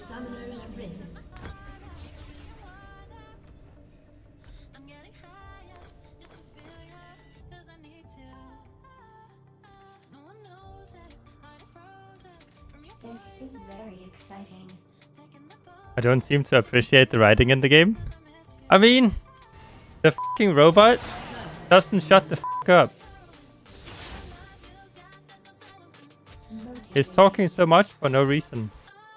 Summoner's Rift. This is very exciting. I don't seem to appreciate the writing in the game. I mean, the fucking robot doesn't shut the fuck up. He's talking so much for no reason.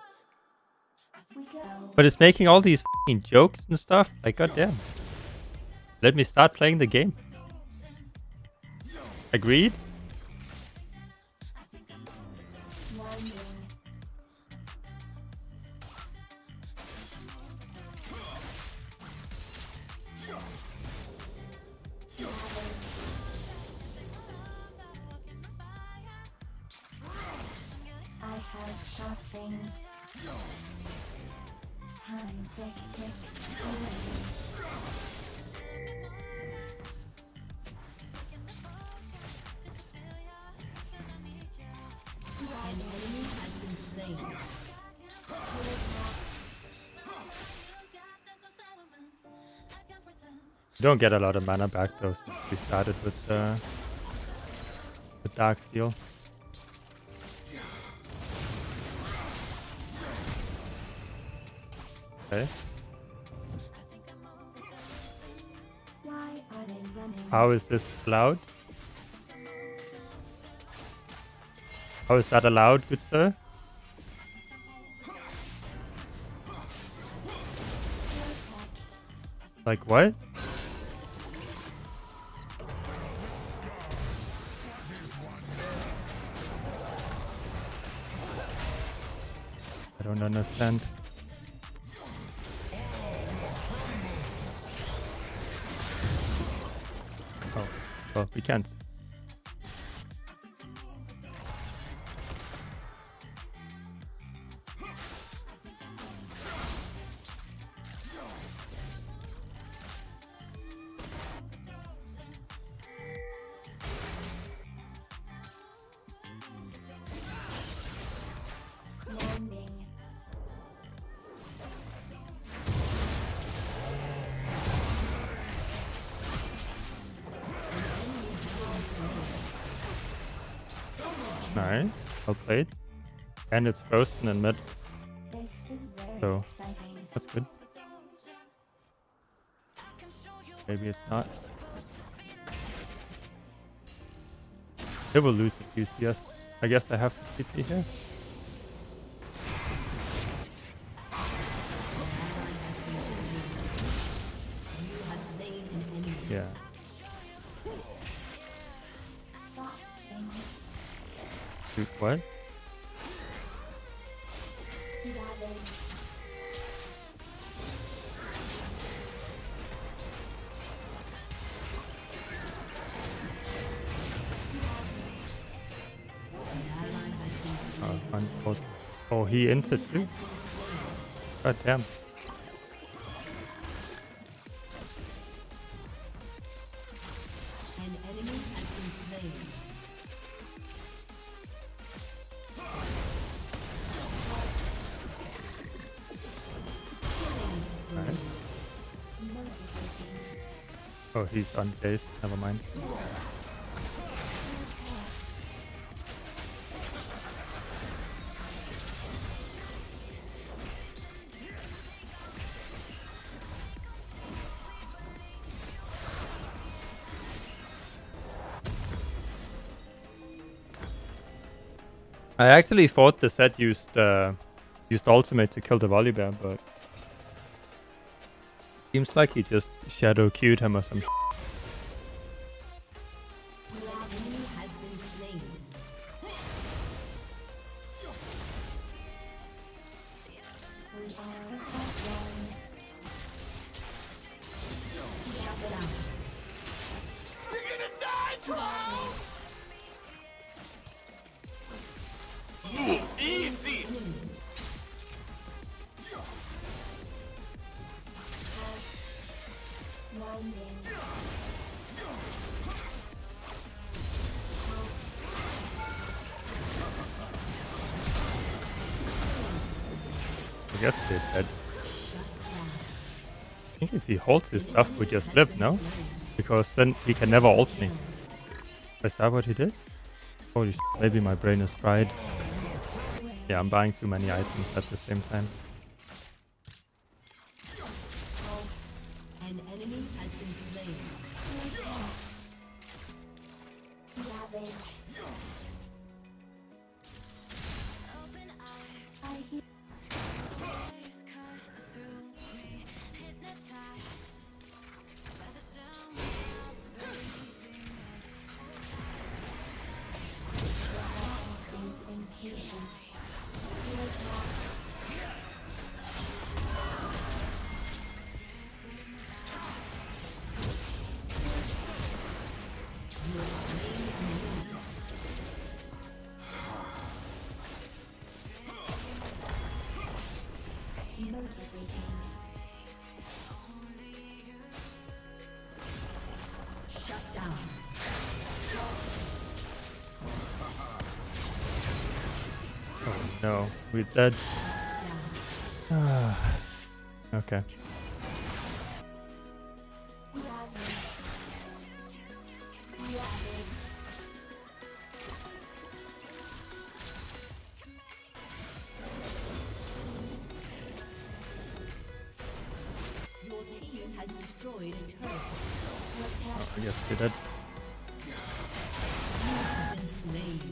But it's making all these fucking jokes and stuff. Like, goddamn. Let me start playing the game. Agreed? I have sharp things. Time ticks away. An enemy has been slain. You don't get a lot of mana back though since we started with Dark Steel. Okay. Why are they running? How is this allowed? How is that allowed, good sir? Like what? I don't understand. Oh, well, we can't. Landing. Nice. Well played. And it's frozen in mid. This is very So. exciting. That's good. Maybe it's not. They will lose if you see us. I guess I have to TP here. Yeah. Soft things. Dude, what? Ravage. Oh, unfortunate. Oh, he entered too? God damn. An enemy has been slain. Nice. Oh, he's on base. Never mind. I actually thought the set used ultimate to kill the Volibear, but seems like he just shadow queued him or some. An enemy has been slain. We are at one. Shut it out. Easy! Landing. I guess they're dead. I think if he holds his stuff, we just live, no? Because then he can never ult me. Is that what he did? Holy shit, maybe my brain is fried. Yeah, I'm buying too many items at the same time. An enemy has been slain. Ravage. I hear is impatient. You attack. Motivating. Shut down. Oh no, we're dead. Okay. Ravage. Ravage. Your team has destroyed a turret. I guess we're dead. Been slain.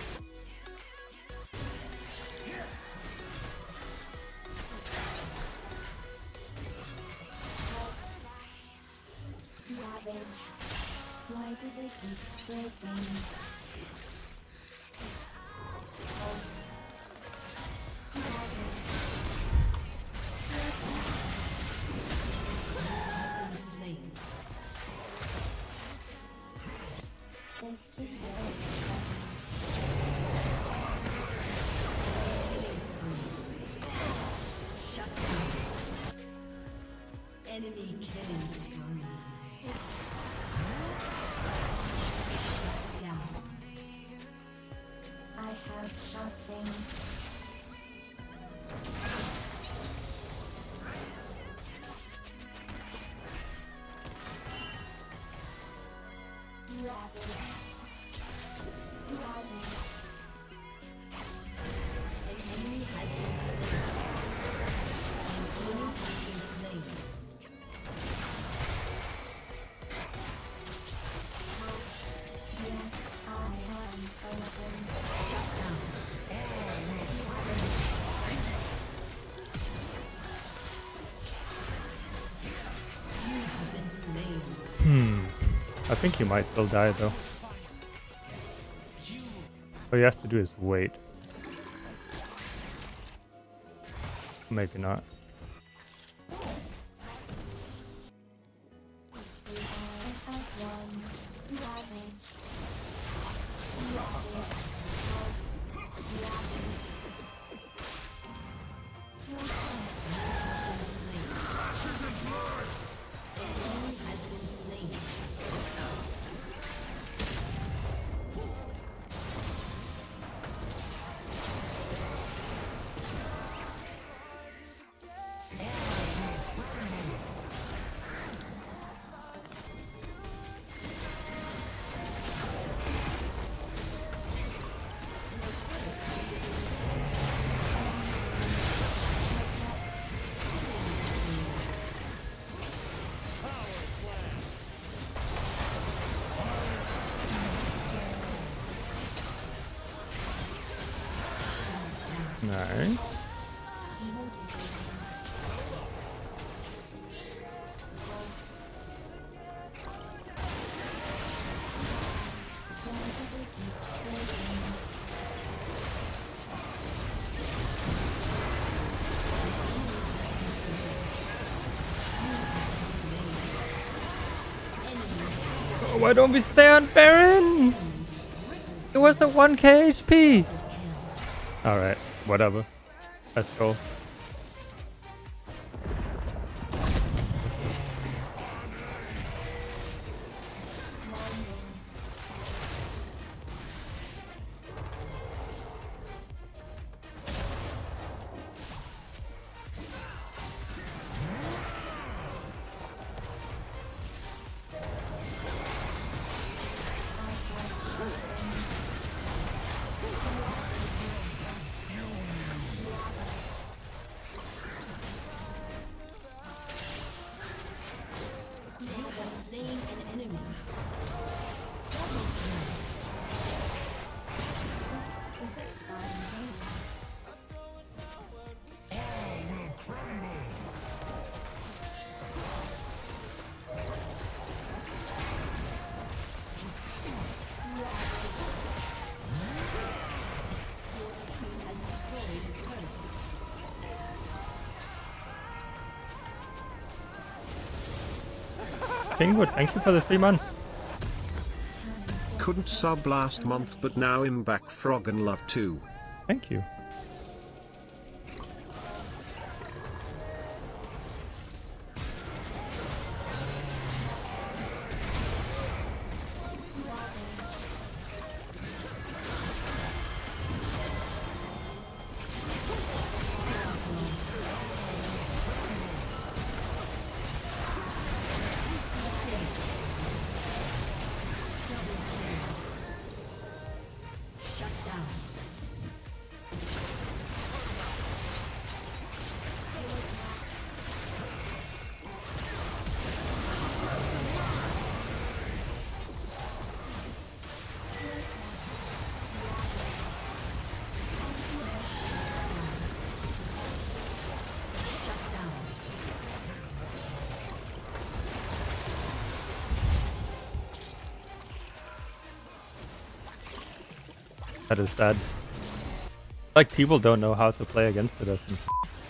Ravage. Why do they keep pressing? Pulse. Ravage. Been slain. This is very exciting. Shut down. Enemy killing spree. Shut down. I have something. Ravage. Ravage. An enemy has been slain. An enemy has been slain. Yes, I am open. Shut down. You have been slain. I think he might still die though. What he has to do is wait. Maybe not. We are as one. Ravage. Ravage. Pulse. Ravage. Been slain. An enemy has been slain. Nice. Oh, why don't we stay on Baron? It was a 1k HP. Alright, whatever. Let's go. Kingwood, thank you for the 3 months. Couldn't sub last month, but now I'm back. Frog and love too. Thank you. Shut down. Shut down. That is sad. Like, people don't know how to play against it. And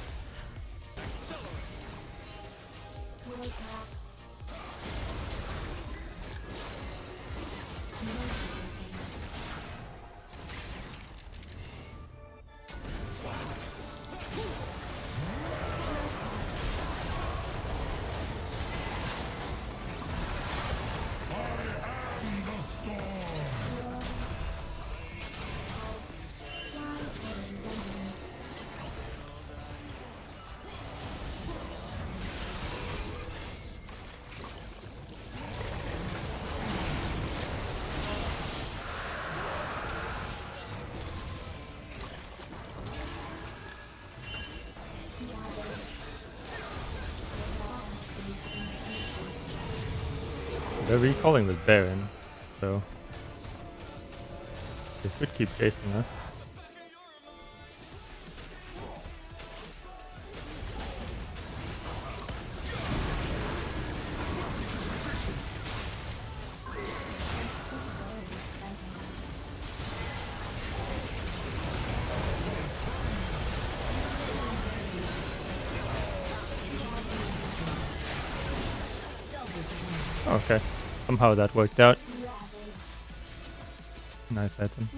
they're recalling with Baron, so they should keep chasing us. Okay, somehow that worked out. Nice item.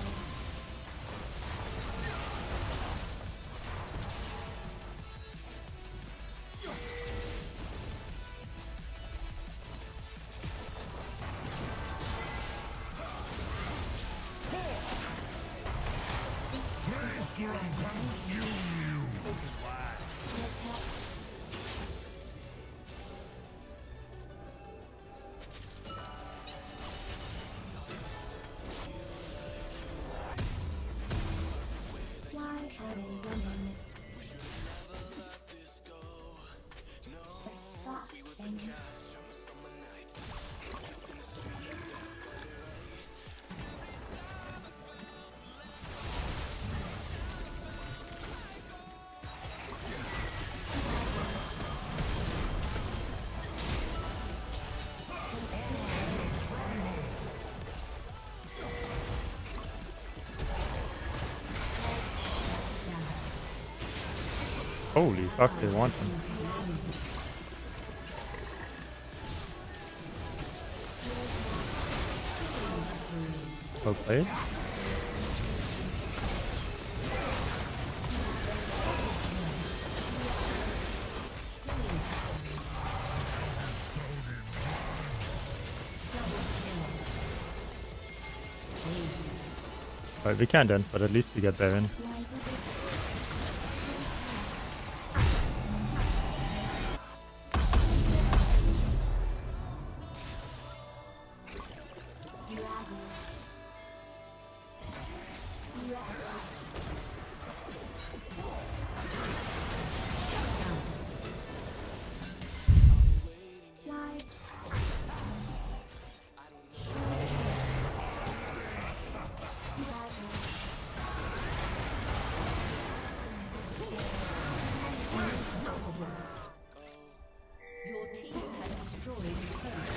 Holy fuck, they want him. Well played. Right, we can't end, but at least we get Baron. Your team has destroyed a turret.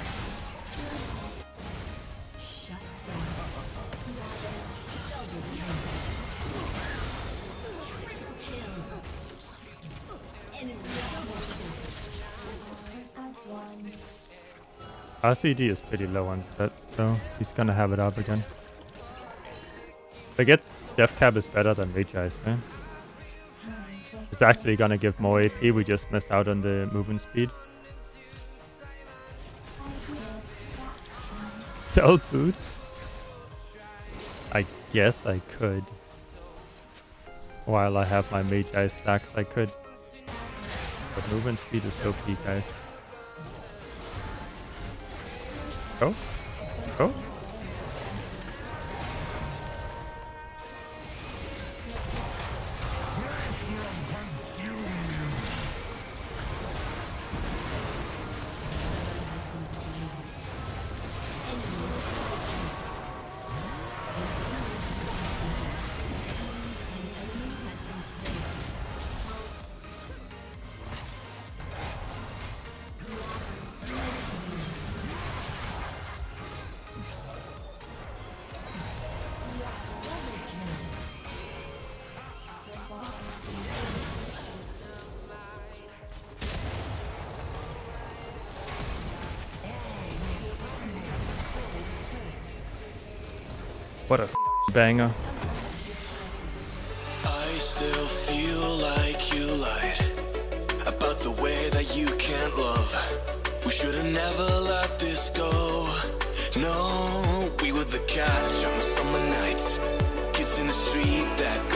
Shut down. Double kill. Triple kill. Enemy double kill. As one. RCD is pretty low on stat, so he's gonna have it up again. I guess Death Cap is better than Rage Ice, right? It's actually gonna give more AP, we just missed out on the movement speed. Sell boots? I guess I could. While I have my Mage Ice stacks, I could. But movement speed is OP, guys. Go. Go. What a banger. I still feel like you lied about the way that you can't love. We should have never let this go. No, we were the catch on the summer nights. Kids in the street that